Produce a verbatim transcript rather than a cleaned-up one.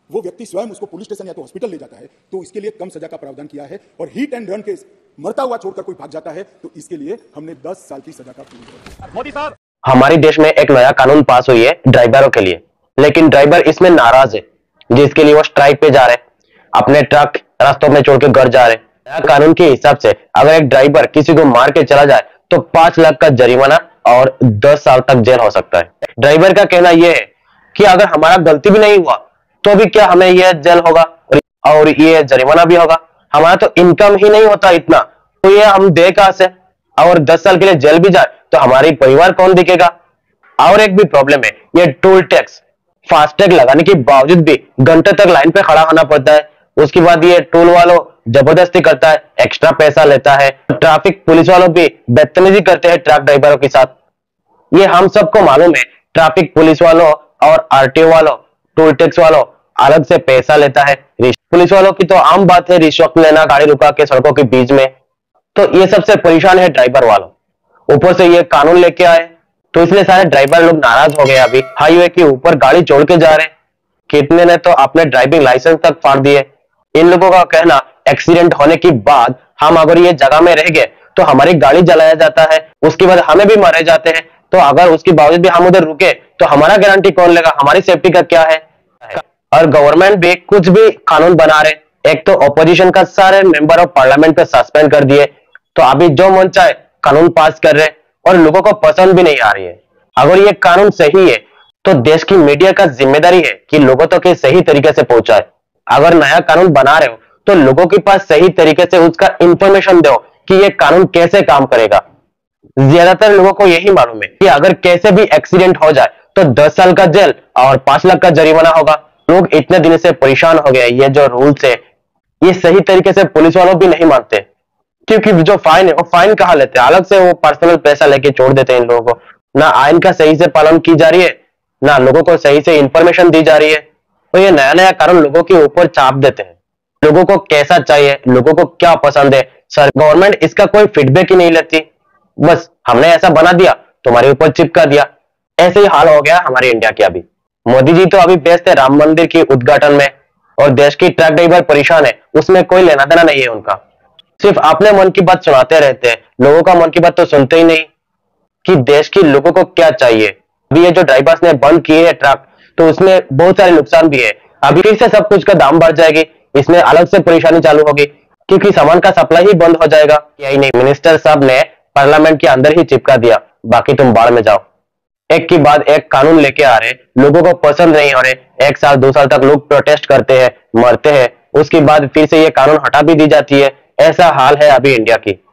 वो व्यक्ति स्वयं उसको पुलिस स्टेशन या तो हॉस्पिटल ले जाता है तो इसके लिए कम सजा का प्रावधान किया है, और हिट एंड रन केस मरता हुआ छोड़कर कोई भाग जाता है तो इसके लिए हमने दस साल की सजा का प्रावधान। मोदी साहब, हमारे देश में एक नया कानून पास हुई है ड्राइवरों के लिए, लेकिन ड्राइवर इसमें नाराज है, जिसके लिए वो स्ट्राइक पे जा रहे हैं, अपने ट्रक रास्तों में छोड़ के घर जा रहे हैं। नया कानून के हिसाब से अगर एक ड्राइवर किसी को मार के चला जाए तो पांच लाख का जरिमाना और दस साल तक जेल हो सकता है। ड्राइवर का कहना यह है कि अगर हमारा गलती भी नहीं हुआ तो भी क्या हमें यह जेल होगा और ये जरिमाना भी होगा, हमारा तो इनकम ही नहीं होता इतना, तो ये हम दे कहां से, और दस साल के लिए जेल भी जाए तो हमारी परिवार कौन दिखेगा। और एक भी प्रॉब्लम है, ये टोल टैक्स, फास्टैग लगाने के बावजूद भी घंटे तक लाइन पे खड़ा होना पड़ता है। उसके बाद ये टोल वालों जबरदस्ती करता है, एक्स्ट्रा पैसा लेता है। ट्रैफिक पुलिस वालों भी बदतमीजी करते हैं ट्रक ड्राइवरों के साथ। ये हम सबको मालूम है, ट्रैफिक पुलिस वालों और आरटीओ वालों, टोल टैक्स वालों अलग से पैसा लेता है। पुलिस वालों की तो आम बात है रिश्वत लेना गाड़ी रुका के सड़कों के बीच में, तो ये सबसे परेशान है ड्राइवर वालों। ऊपर से ये कानून लेके आए तो इसलिए सारे ड्राइवर लोग नाराज हो गए। अभी हाईवे के ऊपर गाड़ी छोड़ के जा रहे, कितने ने तो अपने ड्राइविंग लाइसेंस तक फाड़ दिए। इन लोगों का कहना, एक्सीडेंट होने के बाद हम अगर ये जगह में रह गए तो हमारी गाड़ी जलाया जाता है, उसके बाद हमें भी मारे जाते हैं, तो अगर उसके बावजूद भी हम उधर रुके तो हमारा गारंटी कौन लेगा, हमारी सेफ्टी का क्या है। और गवर्नमेंट भी कुछ भी कानून बना रहे, एक तो ऑपोजिशन का सारे मेंबर ऑफ पार्लियामेंट पे सस्पेंड कर दिए, तो अभी जो मन चाहे कानून पास कर रहे और लोगों को पसंद भी नहीं आ रही है। अगर ये कानून सही है तो देश की मीडिया का जिम्मेदारी है कि लोगों तक ये सही तरीके से पहुंचाए। अगर नया कानून बना रहे हो तो लोगों के पास सही तरीके से उसका इंफॉर्मेशन दो कि ये कानून कैसे काम करेगा। ज्यादातर लोगों को यही मालूम है कि अगर कैसे भी एक्सीडेंट हो जाए तो दस साल का जेल और पांच लाख का जरिमाना होगा। लोग इतने दिन से परेशान हो गए, ये जो रूल्स है ये सही तरीके से पुलिस वालों भी नहीं मानते, क्योंकि जो फाइन है वो फाइन कहाँ लेते हैं, अलग से वो पर्सनल पैसा लेके छोड़ देते हैं इन लोगों को। ना आइन का सही से पालन की जा रही है, ना लोगों को सही से इंफॉर्मेशन दी जा रही है, तो ये नया नया कानून लोगों के ऊपर चाप देते हैं। लोगों को कैसा चाहिए, लोगों को क्या पसंद है, सर गवर्नमेंट इसका कोई फीडबैक ही नहीं लेती, बस हमने ऐसा बना दिया तुम्हारे ऊपर चिपका दिया। ऐसे ही हाल हो गया हमारे इंडिया के। अभी मोदी जी तो अभी व्यस्त है राम मंदिर के उद्घाटन में, और देश की ट्रक ड्राइवर परेशान है, उसमें कोई लेना देना नहीं है उनका, सिर्फ अपने मन की बात सुनाते रहते हैं, लोगों का मन की बात तो सुनते ही नहीं कि देश की लोगों को क्या चाहिए। अभी ये जो ड्राइवर्स ने बंद किए हैं ट्रक, तो उसमें बहुत सारे नुकसान भी है। अभी फिर से सब कुछ का दाम बढ़ जाएगी, इसमें अलग से परेशानी चालू होगी, क्योंकि सामान का सप्लाई ही बंद हो जाएगा। यही नहीं, मिनिस्टर साहब ने पार्लियामेंट के अंदर ही चिपका दिया, बाकी तुम बाढ़ में जाओ। एक के बाद एक कानून लेके आ रहे, लोगों को पसंद नहीं हो रहे, एक साल दो साल तक लोग प्रोटेस्ट करते हैं, मरते हैं, उसके बाद फिर से ये कानून हटा भी दी जाती है। ऐसा हाल है अभी इंडिया की।